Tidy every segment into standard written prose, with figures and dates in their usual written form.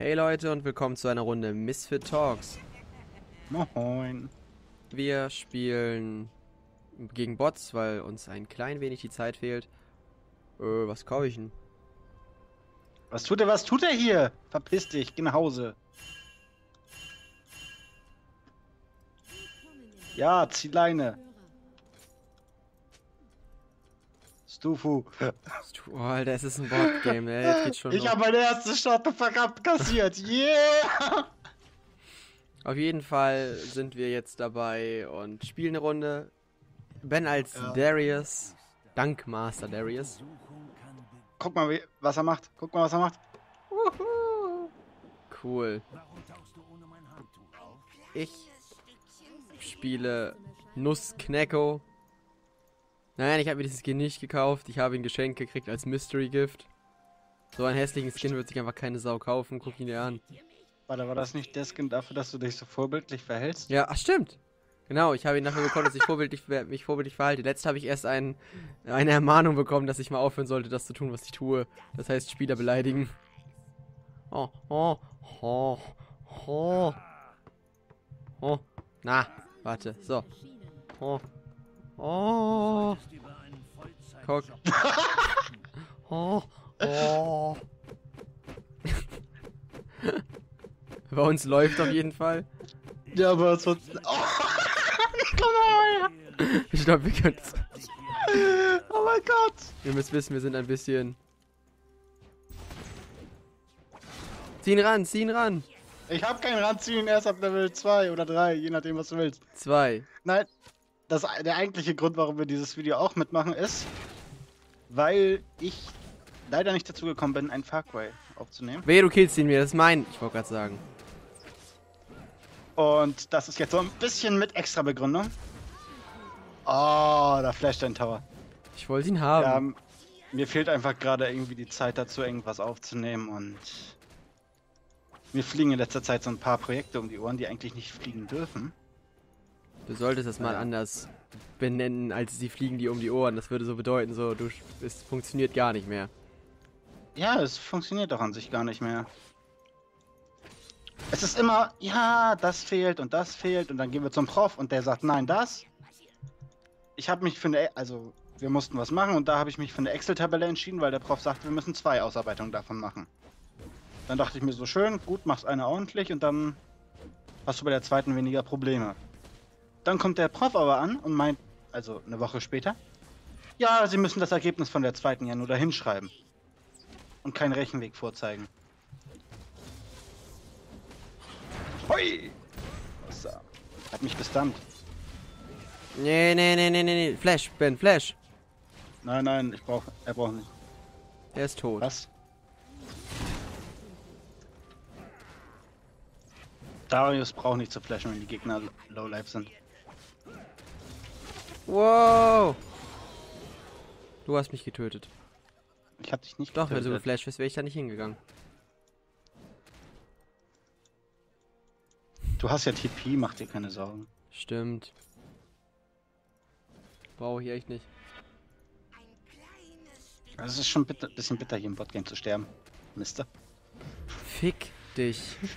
Hey Leute und willkommen zu einer Runde Misfit Talks. Moin. Wir spielen gegen Bots, weil uns ein klein wenig die Zeit fehlt. Was kaufe ich denn? Was tut er hier? Verpiss dich, geh nach Hause. Ja, zieh Leine. Stufu. Oh, Alter, es ist ein Bot-Game, ey. Jetzt geht's schon Ich los. habe meine erste Starterpack abkassiert. Yeah! Auf jeden Fall sind wir jetzt dabei und spielen eine Runde. Ben als Darius. Dank Master Darius. Guck mal, was er macht. Guck mal, was er macht. Cool. Ich spiele Nussknecko. Nein, ich habe mir dieses Skin nicht gekauft. Ich habe ihn geschenkt gekriegt als Mystery Gift. So einen hässlichen Skin wird sich einfach keine Sau kaufen. Guck ihn dir an. Warte, war das nicht der Skin dafür, dass du dich so vorbildlich verhältst? Ja, ach stimmt. Genau, ich habe ihn dafür bekommen, dass ich mich vorbildlich verhalte. Letzt habe ich erst eine Ermahnung bekommen, dass ich mal aufhören sollte, das zu tun, was ich tue. Das heißt, Spieler beleidigen. Oh, oh, oh, oh. Oh, na, warte, so. Oh, oh. Guck. Oh, oh. Bei uns läuft auf jeden Fall. Ja, aber es wird... Oh, komm mal her. Ich glaube, wir können es. Oh mein Gott. Ihr müsst wissen, wir sind ein bisschen... Zieh ihn ran. Ich hab kein Ranziehen, erst ab Level 2 oder 3, je nachdem, was du willst. 2. Nein, der eigentliche Grund, warum wir dieses Video auch mitmachen, ist, weil ich leider nicht dazu gekommen bin, einen Far Cry aufzunehmen. Wehe, du killst ihn mir, das ist mein. Ich wollte gerade sagen. Und das ist jetzt so ein bisschen mit extra Begründung. Oh, da flasht ein Tower. Ich wollte ihn haben. Ja, mir fehlt einfach gerade irgendwie die Zeit dazu, irgendwas aufzunehmen und mir fliegen in letzter Zeit so ein paar Projekte um die Ohren, die eigentlich nicht fliegen dürfen. Du solltest das mal anders benennen, als sie fliegen dir um die Ohren. Das würde so bedeuten, so, es funktioniert gar nicht mehr. Ja, es funktioniert doch an sich gar nicht mehr. Es ist immer, ja, das fehlt und dann gehen wir zum Prof und der sagt, nein, das. Ich habe mich für eine, also wir mussten was machen und da habe ich mich für eine Excel-Tabelle entschieden, weil der Prof sagte, wir müssen 2 Ausarbeitungen davon machen. Dann dachte ich mir so, schön, gut, machst eine ordentlich und dann hast du bei der zweiten weniger Probleme. Dann kommt der Prof aber an und meint, also eine Woche später, ja, Sie müssen das Ergebnis von der zweiten ja nur dahin schreiben. Und keinen Rechenweg vorzeigen. Hui! So. Hat mich gestunt. Nee. Flash, Ben, Flash. Nein, er braucht nicht. Er ist tot. Was? Darius braucht nicht zu flashen, wenn die Gegner low life sind. Wow. Du hast mich getötet. Ich hab dich nicht Doch, wenn du getötet. geflasht wärst, wäre ich da nicht hingegangen. Du hast ja TP, mach dir keine Sorgen. Stimmt. Brauche ich echt nicht. Also es ist schon bisschen bitter, hier im Botgame zu sterben. Mister. Fick dich.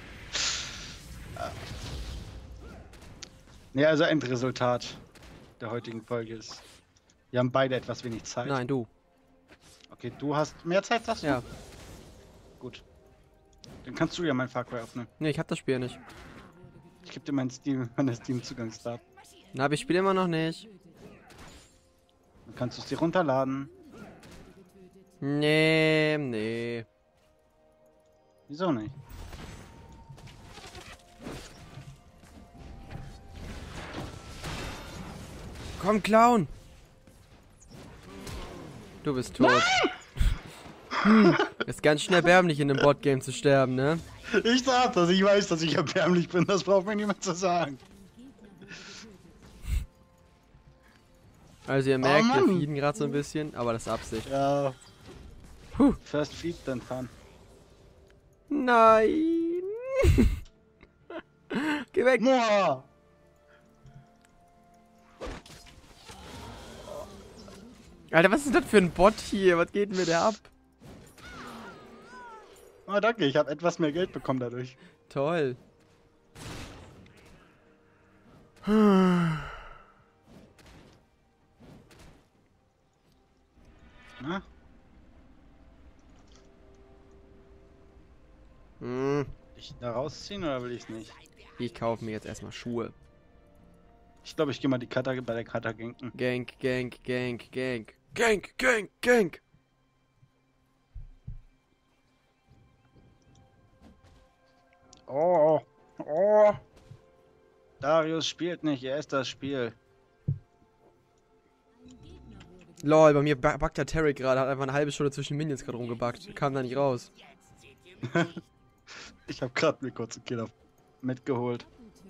Ja, also Endresultat der heutigen Folge ist, wir haben beide etwas wenig Zeit. Nein, du. Okay, du hast mehr Zeit, sagst du? Ja. Gut. Dann kannst du ja mein Far Cry aufnehmen. Nee, ich hab das Spiel nicht. Ich gebe dir meine Steam-Zugangsdaten. Na, aber ich spiele immer noch nicht. Dann kannst du es dir runterladen. Nee. Wieso nicht? Komm, Clown! Du bist tot. Ist ganz schön erbärmlich in einem Botgame zu sterben, ne? Ich sag das, ich weiß, dass ich erbärmlich bin, das braucht mir niemand zu sagen. Also ihr merkt, wir Mann. feeden gerade so ein bisschen, aber das ist Absicht. Ja. Puh. First Feed, dann Fun. Nein! Geh weg! Moa! Alter, was ist das für ein Bot hier? Was geht denn mit der ab? Oh, danke, ich habe etwas mehr Geld bekommen dadurch. Toll. Na? Hm, Will ich da rausziehen oder will ich es nicht? ich kaufe mir jetzt erstmal Schuhe. Ich glaube, ich gehe mal die Kata bei der Kata ganken. Gank, gank, gank, gank. Gank, gank, gank. Oh, oh. Darius spielt nicht, er ist das Spiel. Lol, bei mir backt der Tarek gerade, hat einfach eine halbe Stunde zwischen Minions gerade rumgebackt. Kam da nicht raus. Ich habe gerade mir kurz einen Killer mitgeholt.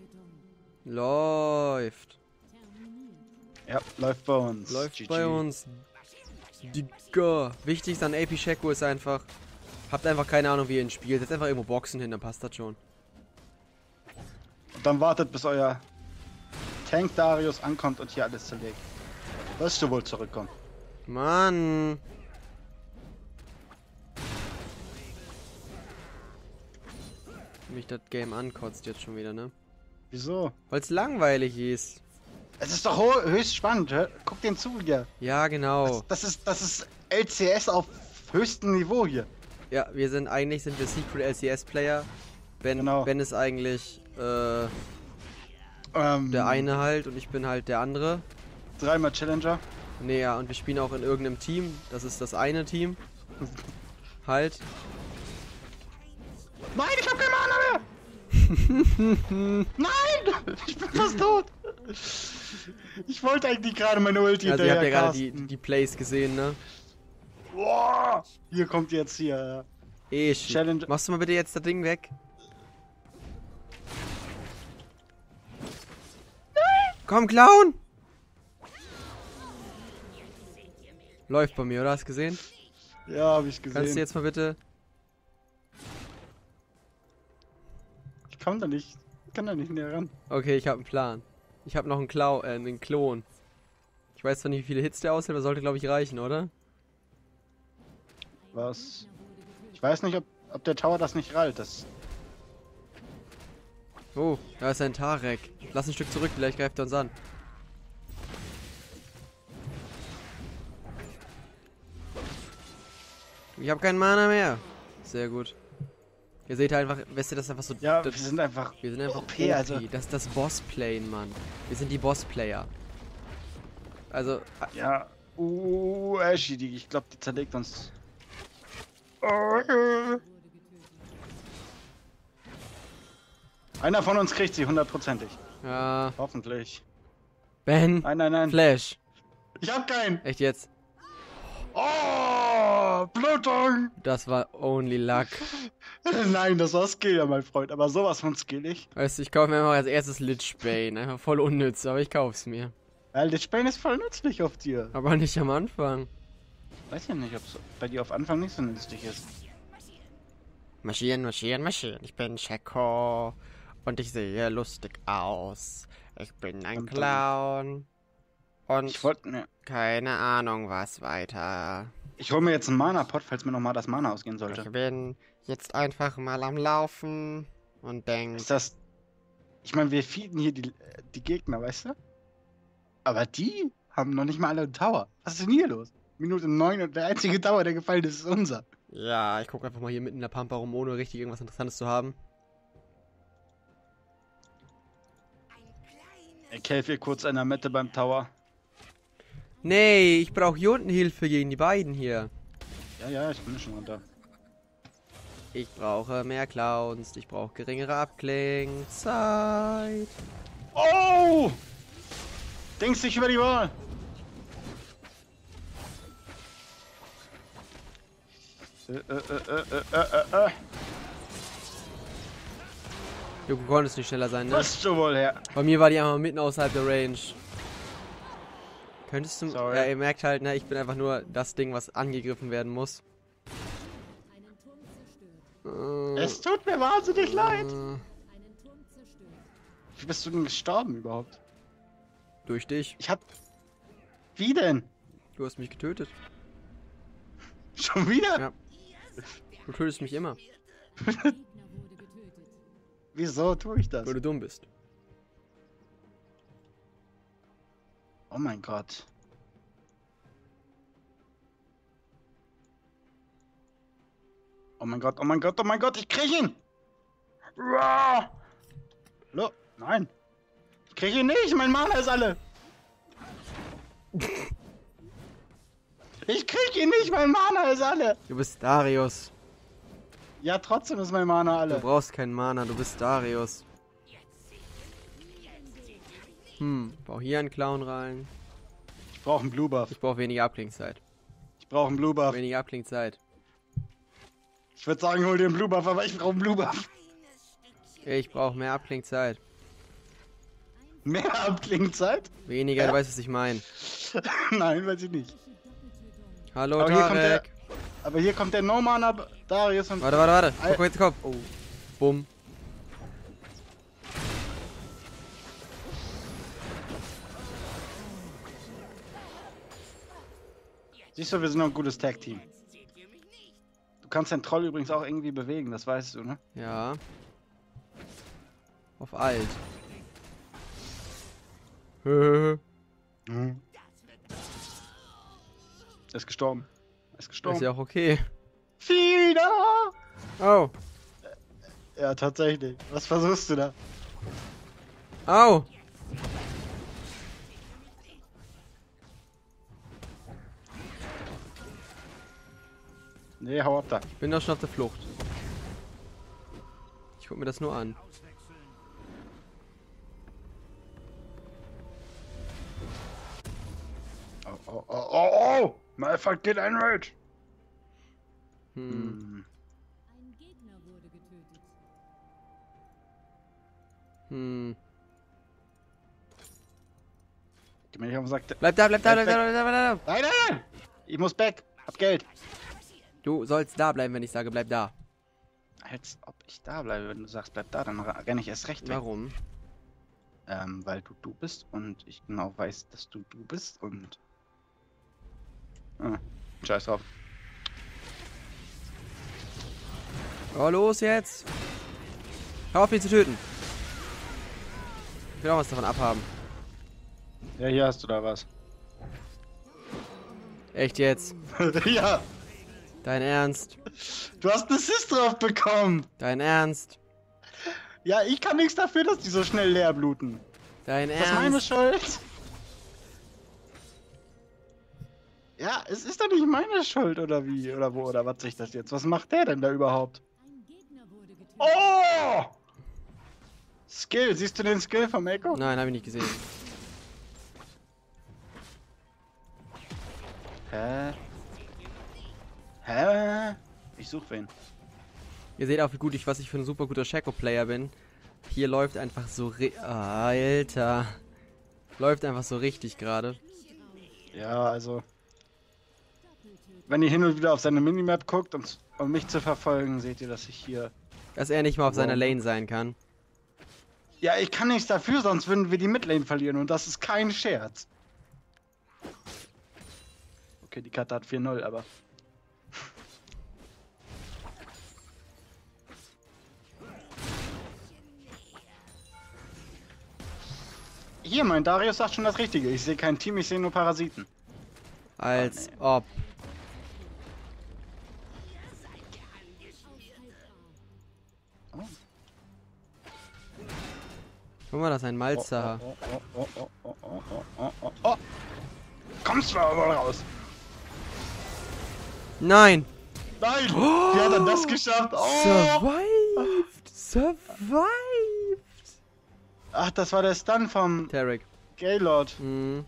Läuft. Ja, läuft bei uns. Läuft GG. bei uns. Digga. Wichtig an AP Sheko ist einfach, habt einfach keine Ahnung, wie ihr ihn spielt. Setzt einfach irgendwo Boxen hin, dann passt das schon. Und dann wartet, bis euer Tank Darius ankommt und hier alles zerlegt. Wirst du wohl zurückkommen. Mann. Mich das Game ankotzt jetzt schon wieder, ne? Wieso? Weil es langweilig ist. Es ist doch höchst spannend. Guck den zu hier. Ja, genau. Das ist LCS auf höchstem Niveau hier. Ja, eigentlich sind wir Secret LCS Player. Wenn es eigentlich der eine halt und ich bin halt der andere. Dreimal Challenger. Nee, ja, und wir spielen auch in irgendeinem Team. Das ist das eine Team. Halt. Nein, ich hab keine Mana mehr! Nein! Ich bin fast tot! Ich wollte eigentlich gerade meine Ulti Also ihr habt ja gerade casten. die Plays gesehen, ne? Boah! Hier kommt jetzt hier. Challenge. Machst du mal bitte jetzt das Ding weg? Komm, Clown! Läuft bei mir, oder? Hast du gesehen? Ja, hab ich gesehen. Kannst du jetzt mal bitte... Ich kann da nicht näher ran. Okay, ich habe einen Plan. Ich habe noch einen Klon. Ich weiß zwar nicht, wie viele Hits der aushält, aber sollte, glaube ich, reichen, oder? Was? Ich weiß nicht, ob der Tower das nicht rallt. Oh, da ist ein Tarek. Lass ein Stück zurück, vielleicht greift er uns an. Ich habe keinen Mana mehr. Sehr gut. Ihr seht halt einfach, wisst ihr, das ist einfach so... Ja, das, wir sind einfach OP, also. Das ist das Boss-Plane, Mann. Wir sind die Boss-Player. Also... Ja. Ashy, ich glaube, die zerlegt uns. Einer von uns kriegt sie, hundertprozentig. Ja... Hoffentlich. Ben! Nein. Flash! Ich hab keinen! Echt jetzt? Oh! Blutung! Das war only luck. Nein, das war Skill, ja, mein Freund. Aber sowas von skillig. Weißt du, ich kaufe mir einfach als erstes Lich Bane. Einfach voll unnütz, aber ich kauf's mir. Ja, Lich Bane ist voll nützlich auf dir. Aber nicht am Anfang. Weiß ja nicht, ob es bei dir auf Anfang nicht so nützlich ist. Marschieren, marschieren, marschieren. Ich bin Sheko. Und ich sehe lustig aus. Ich bin ein Und Clown. Und Ich wollte mir. keine Ahnung was weiter. Ich hole mir jetzt einen Mana-Pot, falls mir nochmal das Mana ausgehen sollte. Ich bin jetzt einfach mal am Laufen und denk... Ist das. Ich meine, wir feeden hier die Gegner, weißt du? Aber die haben noch nicht mal alle einen Tower. Was ist denn hier los? Minute 9 und der einzige Tower, der gefallen ist, ist unser. Ja, ich gucke einfach mal hier mitten in der Pampa rum, ohne richtig irgendwas Interessantes zu haben. Ich helfe ihr kurz einer Mette beim Tower. Nee, ich brauche hier unten Hilfe gegen die beiden hier. Ja, ich bin schon runter. Ich brauche mehr Clowns, ich brauche geringere Abklingzeit. Oh! Denkst dich über die Wahl. Du konntest nicht schneller sein, ne? Was du wohl her? Bei mir war die einfach mitten außerhalb der Range. Könntest du... Sorry. Ja, ihr merkt halt, ne, ich bin einfach nur das Ding, was angegriffen werden muss. Es tut mir wahnsinnig leid. Äh, Wie bist du denn gestorben überhaupt? durch dich. Wie denn? Du hast mich getötet. Schon wieder? Ja. Du tötest mich immer. Wieso tue ich das? Weil du dumm bist. Oh mein Gott. Oh mein Gott, oh mein Gott, oh mein Gott, ich krieg ihn! Uah! Hallo? Nein. Ich krieg ihn nicht, mein Mana ist alle. Ich krieg ihn nicht, mein Mana ist alle. Du bist Darius. Ja, trotzdem ist mein Mana Du alle. brauchst keinen Mana, du bist Darius. Bau hier einen Clown rein. Ich brauche einen Blue Buff. Ich brauche weniger Abklingzeit. Ich brauche einen Blue Buff. Weniger Abklingzeit. Ich würde sagen, hol dir einen Blue Buff, aber ich brauche einen Blue Buff. Ich brauche mehr Abklingzeit. Mehr Abklingzeit? Weniger, Ja. du weißt, was ich meine. Nein, weiß ich nicht. Hallo, Aber hier kommt der, Tarek. aber hier kommt der No Mana Darius und... Warte. Guck jetzt Kopf. Oh. Bumm. Siehst du, wir sind noch ein gutes Tag-Team. Du kannst den Troll übrigens auch irgendwie bewegen, das weißt du, ne? Ja. Auf alt. Er ist gestorben. Er ist gestorben. Ist ja auch okay. Wieder! Au. Ja, tatsächlich. Was versuchst du da? Au. Nee, hau ab da. Ich bin doch schon auf der Flucht. Ich guck mir das nur an. Oh! Malphite geht ein Rage! Hm. Ein Gegner wurde getötet. Hm. Geh mir nicht auf den Sack. Bleib da. Nein, nein! Ich muss back. Hab Geld. Du sollst da bleiben, wenn ich sage, bleib da. Als ob ich da bleibe, wenn du sagst, bleib da, dann renne ich erst recht weg. Warum? Weil du bist und ich genau weiß, dass du bist und... scheiß drauf. Oh, los jetzt. Hör auf, ihn zu töten. Ich will auch was davon abhaben. Ja, hier hast du da was. Echt jetzt? Ja, Dein Ernst? du hast einen Assist drauf bekommen. Dein Ernst? Ja, ich kann nichts dafür, dass die so schnell leer bluten. Dein Das ist meine Ernst? Schuld. Ja, es ist doch nicht meine Schuld, oder wie? Oder wo, oder was sich das jetzt? Was macht der denn da überhaupt? Ein Gegner wurde getötet. Oh! Skill, siehst du den Skill vom Echo? Nein, habe ich nicht gesehen. Hä? Hä? Ich such wen. Ihr seht auch, wie gut was ich für ein super guter Shaco-Player bin. Hier läuft einfach so Alter. Läuft einfach so richtig gerade. Ja, also... Wenn ihr hin und wieder auf seine Minimap guckt, um mich zu verfolgen, seht ihr, dass ich hier... Dass er nicht mal auf seiner Wow. Lane sein kann. Ja, ich kann nichts dafür, sonst würden wir die Midlane verlieren und das ist kein Scherz. Okay, die Karte hat 4-0, aber... Hier, mein Darius sagt schon das Richtige. Ich sehe kein Team, ich sehe nur Parasiten. Als nee. ob. Oh. Guck mal, das ist ein Malzer. Oh. Kommst du aber raus? Nein! Nein! Wie hat er das geschafft? Oh. Survived! Survived! Ach, das war der Stun vom Tarek. Gaylord. Mhm.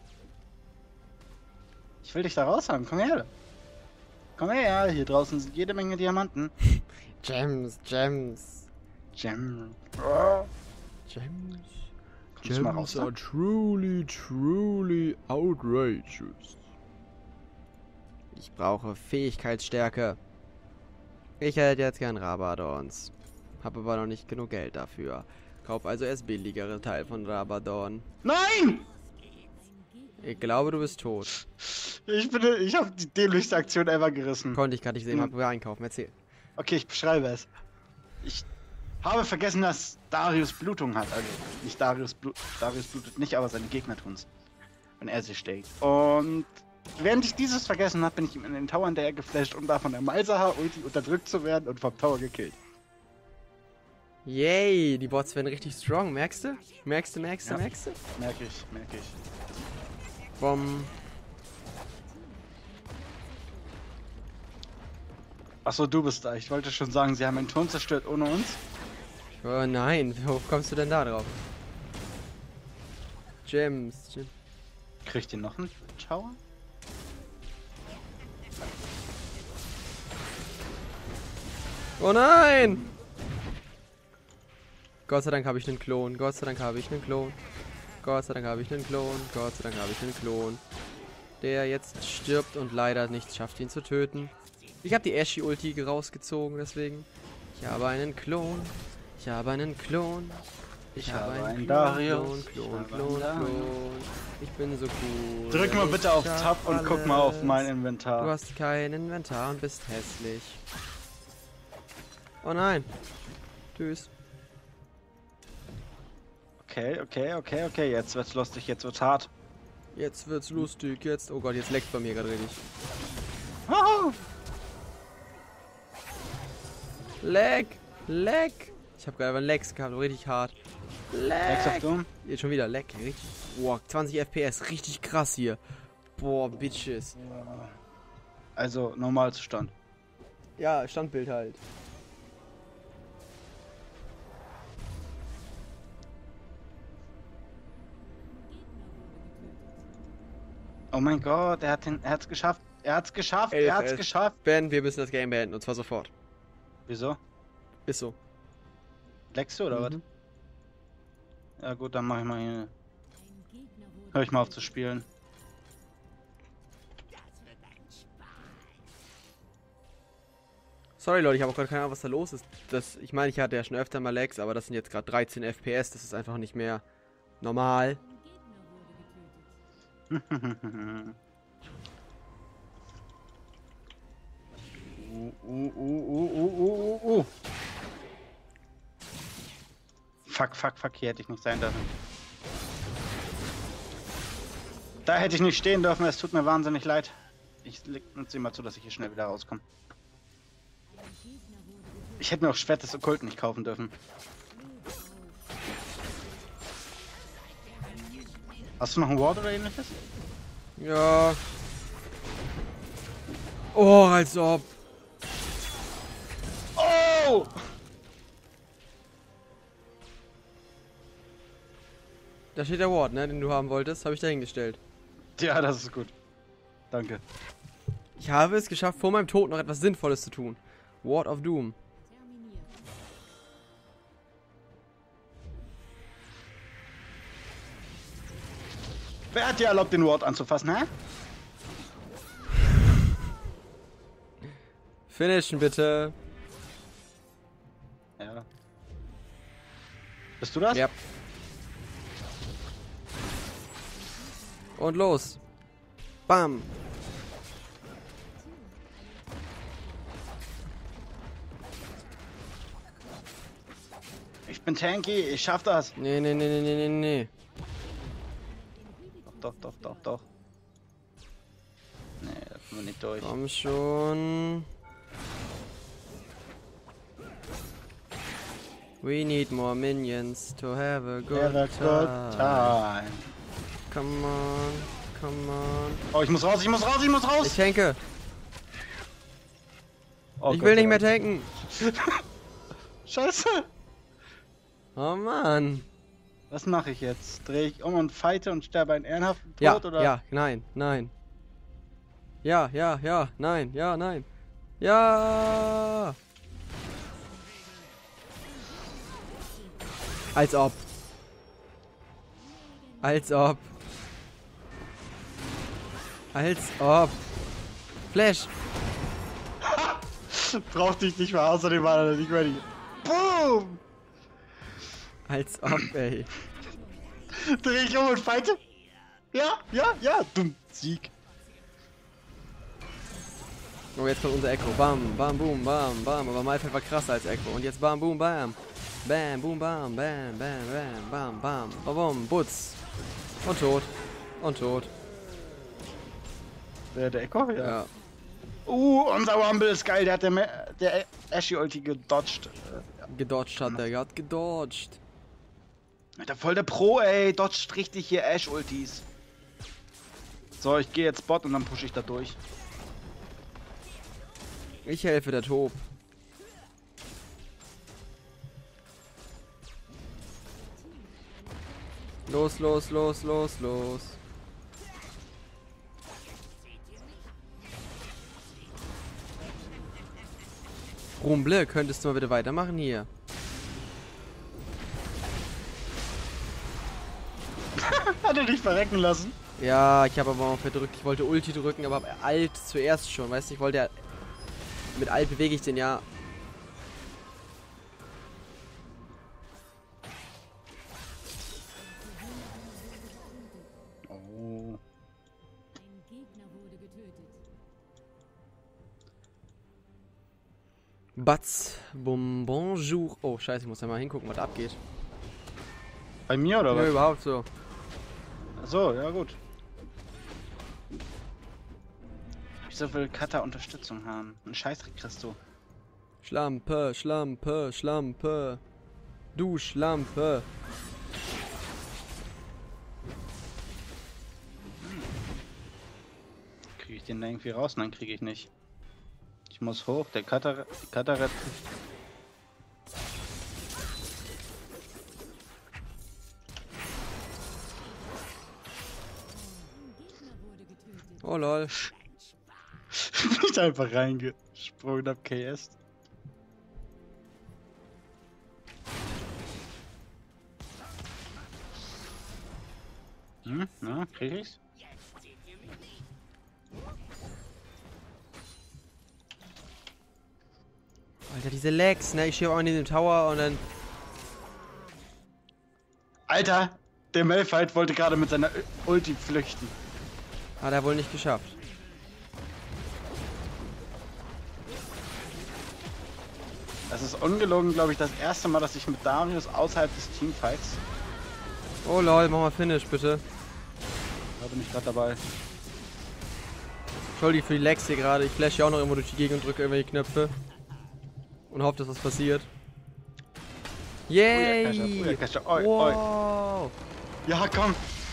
Ich will dich da raus haben. Komm her. Komm her. Hier draußen sind jede Menge Diamanten. Gems. Gem. Oh. Gems. Kommst du mal raus? Da? truly outrageous. Ich brauche Fähigkeitsstärke. Ich hätte jetzt gern Rabadons. Hab aber noch nicht genug Geld dafür. Kauf also erst billigere Teil von Rabadon. Nein! Ich glaube, du bist tot. Ich habe die dämlichste Aktion ever gerissen. Konnte ich gerade nicht sehen, hab wir einkaufen. Erzähl. Okay, ich beschreibe es. Ich habe vergessen, dass Darius Blutung hat. Also nicht Darius blutet nicht, aber seine Gegner tun's. Wenn er sich schlägt. Und während ich dieses vergessen habe, bin ich ihm in den Tower hinterher geflasht, um da von der Malzahar-Ulti unterdrückt zu werden und vom Tower gekillt. Yay, die Bots werden richtig strong, merkst du? Merkst du? Ja. Merke ich. Bom. Achso, du bist da. Ich wollte schon sagen, sie haben einen Turm zerstört ohne uns. Oh nein, wo kommst du denn da drauf? Gems. Kriegt ihr noch einen Tower? Oh nein! Gott sei Dank habe ich einen Klon. Gott sei Dank habe ich einen Klon. Gott sei Dank habe ich einen Klon. Gott sei Dank habe ich einen Klon. Der jetzt stirbt und leider nicht schafft, ihn zu töten. Ich habe die Ashy-Ulti rausgezogen, deswegen. Ich habe einen Klon. Ich habe einen Klon. Ich habe einen Darius. Klon. Ich bin so cool. Drück mal bitte auf Tab und guck mal auf mein Du Inventar. hast kein Inventar und bist hässlich. Oh nein. Tschüss. Okay. Jetzt wird's lustig, jetzt wird's hart. Jetzt wird's lustig, jetzt. Oh Gott, jetzt leckt bei mir gerade richtig. Oh! Leck! Ich habe gerade Lecks gehabt, richtig hart. Next auf Doom. Jetzt schon wieder Leck, richtig. Boah, 20 FPS, richtig krass hier. Boah, Bitches. Also Normalzustand. Ja, Standbild halt. Oh mein Gott, er hat's geschafft. Er hat's geschafft. Ben, wir müssen das Game beenden und zwar sofort. Wieso? Ist so. Leckst du oder was? Mhm. Ja gut, dann mach ich mal hier. Ein Gegner wurde Hör ich mal auf zu spielen. Sorry Leute, ich habe auch gerade keine Ahnung, was da los ist. Ich meine, ich hatte ja schon öfter mal Lags, aber das sind jetzt gerade 13 FPS. Das ist einfach nicht mehr normal. Ein Gegner wurde getötet. Fuck, hier hätte ich nicht sein dürfen. Da hätte ich nicht stehen dürfen, es tut mir wahnsinnig leid. Ich sehe mal zu, dass ich hier schnell wieder rauskomme. Ich hätte mir auch Schwert des Okkult nicht kaufen dürfen. Hast du noch ein Ward oder ähnliches? Ja. Oh, als ob. Oh! Da steht der Ward, ne, den du haben wolltest, habe ich da hingestellt. Ja, das ist gut. Danke. Ich habe es geschafft, vor meinem Tod noch etwas Sinnvolles zu tun. Ward of Doom. Terminiert. Wer hat dir erlaubt, den Ward anzufassen, hä? Finishen bitte. Ja. Bist du das? Ja. Und los. Bam. Ich bin tanky, ich schaff das. Nee. Doch. Nee, da kommen wir nicht durch. Komm schon. We need more minions to have a good, Have a good time. Come on. Oh, ich muss raus. Ich tanke. Oh Ich Gott will sei nicht mehr Dank. tanken. Scheiße. Oh Mann. Was mache ich jetzt? Drehe ich um und fighte und sterbe einen ehrenhaften Tod, Ja, oder? ja, nein. Ja, nein. Ja. Als ob. Flash. Brauchte ich nicht mehr, außerdem war er nicht ready. Boom! Als ob, ey. Dreh ich um und fighte. Ja. Dumm. Sieg. Oh, jetzt kommt unser Echo. Bam, bam, boom, bam, bam. Aber Malphite war krasser als Echo. Und jetzt bam, boom, bam. Bam, boom, bam, bam, bam, bam, bam, bam. Bam, bam, Butz. Und tot. Und tot. Der Echo? Ja. Unser Rumble ist geil. Der hat der Ashy-Ulti gedodged. Gedodged hat der. Hat gedodged. Alter, voll der Pro, ey. Dodged richtig hier Ash-Ultis. So, ich gehe jetzt Bot und dann pushe ich da durch. Ich helfe der Tob. Los, los, los, los, los. Rumble, könntest du mal bitte weitermachen hier? Hat er dich verrecken lassen? Ja, ich habe aber auch verdrückt. Ich wollte Ulti drücken, aber hab Alt zuerst schon. Weißt du, ich wollte ja... Mit Alt bewege ich den ja. Oh. Ein Gegner wurde getötet. Batz, bonjour. Oh, scheiße, ich muss ja mal hingucken, was abgeht. Bei mir oder Nö, was? überhaupt so. Achso, ja gut. Wieso will Kata Unterstützung haben? Ein Scheißdreck kriegst du. Schlampe, Schlampe, Schlampe. Du Schlampe. Kriege ich den da irgendwie raus? Nein, kriege ich nicht. Ich muss hoch, die Kata rettet. Ein Gegner wurde getötet. Oh lol. Nicht einfach reingesprungen, hab KS. Na, krieg ich's? Alter, diese Lags, ne? Ich stehe auch in dem Tower und dann... Alter, der Malphite wollte gerade mit seiner Ulti flüchten. Hat er wohl nicht geschafft. Das ist ungelogen, glaube ich, das erste Mal, dass ich mit Darius außerhalb des Teamfights. Oh lol, mach mal Finish, bitte. Da bin ich gerade dabei. Entschuldige für die Lags hier gerade. Ich flash ja auch noch immer durch die Gegend und drücke irgendwelche Knöpfe. Und hoffe, dass was passiert. Yay! Kascha, oi, oi. Wow! Ja, komm!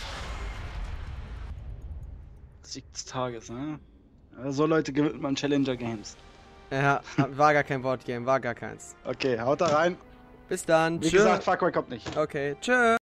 Sieg des Tages, ne? So Leute gewinnt man Challenger Games. Ja, war gar kein Boardgame, war gar keins. Okay, haut da rein. Bis dann. Wie Tschö. gesagt, Fuckway kommt nicht. Okay, tschö.